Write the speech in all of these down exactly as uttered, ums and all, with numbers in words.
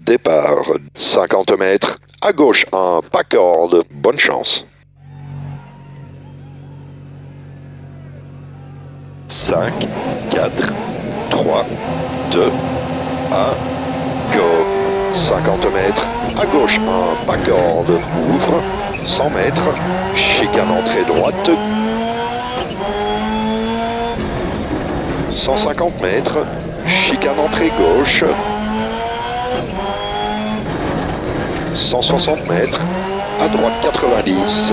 Départ, cinquante mètres, à gauche un pas corde, bonne chance. cinq, quatre, trois, deux, un, go. cinquante mètres, à gauche un pas corde, ouvre, cent mètres, chicane entrée droite, cent cinquante mètres, chicane entrée gauche, cent soixante mètres, à droite quatre-vingt-dix,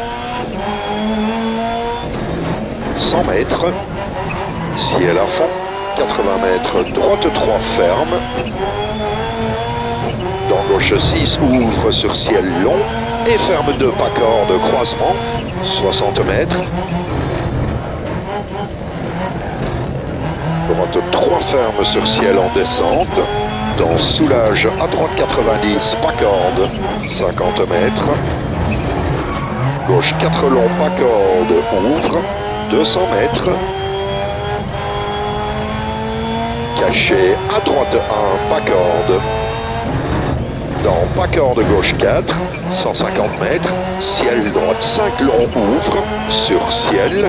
cent mètres, ciel à fond, quatre-vingts mètres, droite trois ferme, dans gauche six, ouvre sur ciel long, et ferme deux pas corde, croisement, soixante mètres, droite trois ferme sur ciel en descente, dans soulage à droite quatre-vingt-dix, pas corde, cinquante mètres, gauche quatre long, pas corde, ouvre, deux cents mètres, caché à droite un, pas corde, dans pas corde gauche quatre, cent cinquante mètres, ciel droite cinq long, ouvre, sur ciel,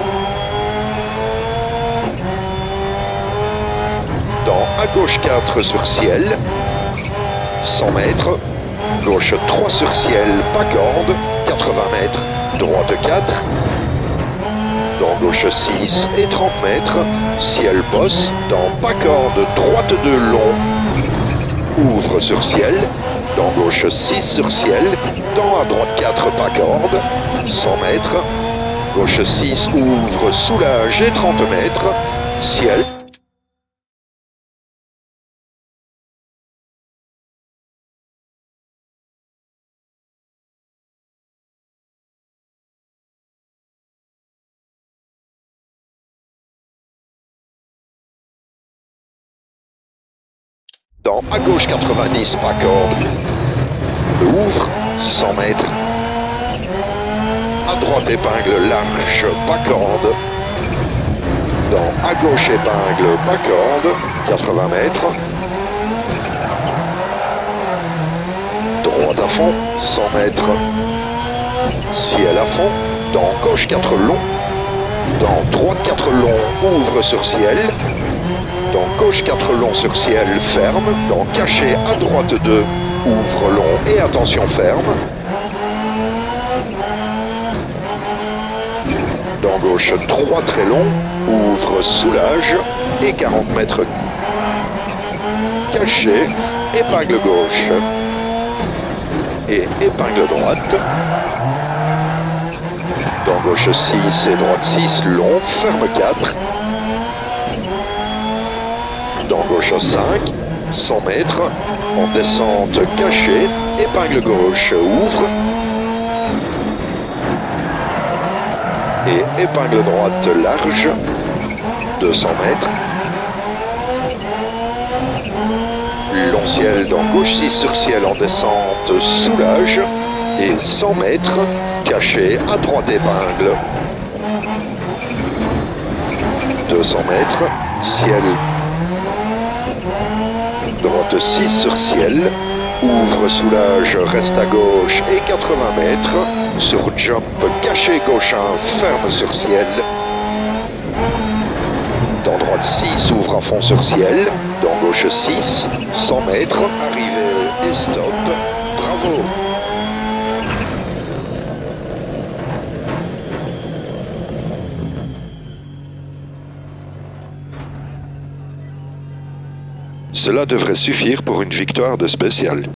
dans à gauche quatre sur ciel, cent mètres, gauche trois sur ciel, pas corde, quatre-vingts mètres, droite quatre, dans gauche six et trente mètres, ciel bosse, dans pas corde, droite deux long, ouvre sur ciel, dans gauche six sur ciel, dans à droite quatre pas corde, cent mètres, gauche six ouvre, soulage et trente mètres, ciel. Dans à gauche quatre-vingt-dix, pas corde, ouvre, cent mètres, à droite épingle large, pas corde, dans à gauche épingle, pas corde, quatre-vingts mètres, droite à fond, cent mètres, ciel à fond, dans gauche quatre long, dans droite quatre long, ouvre sur ciel, dans gauche quatre long sur ciel, ferme, dans caché à droite deux, ouvre long et attention ferme, dans gauche trois très long, ouvre soulage et quarante mètres, caché, épingle gauche et épingle droite, dans gauche six et droite six long, ferme quatre, dans gauche cinq, cent mètres, en descente cachée, épingle gauche, ouvre, et épingle droite large, deux cents mètres, long ciel dans gauche six sur ciel en descente, soulage, et cent mètres, caché à droite épingle, deux cents mètres, ciel, droite six sur ciel, ouvre soulage, reste à gauche et quatre-vingts mètres, sur jump, caché gauche un, ferme sur ciel, dans droite six, ouvre à fond sur ciel, dans gauche six, cent mètres, arrivée et stop, bravo. Cela devrait suffire pour une victoire de spécial.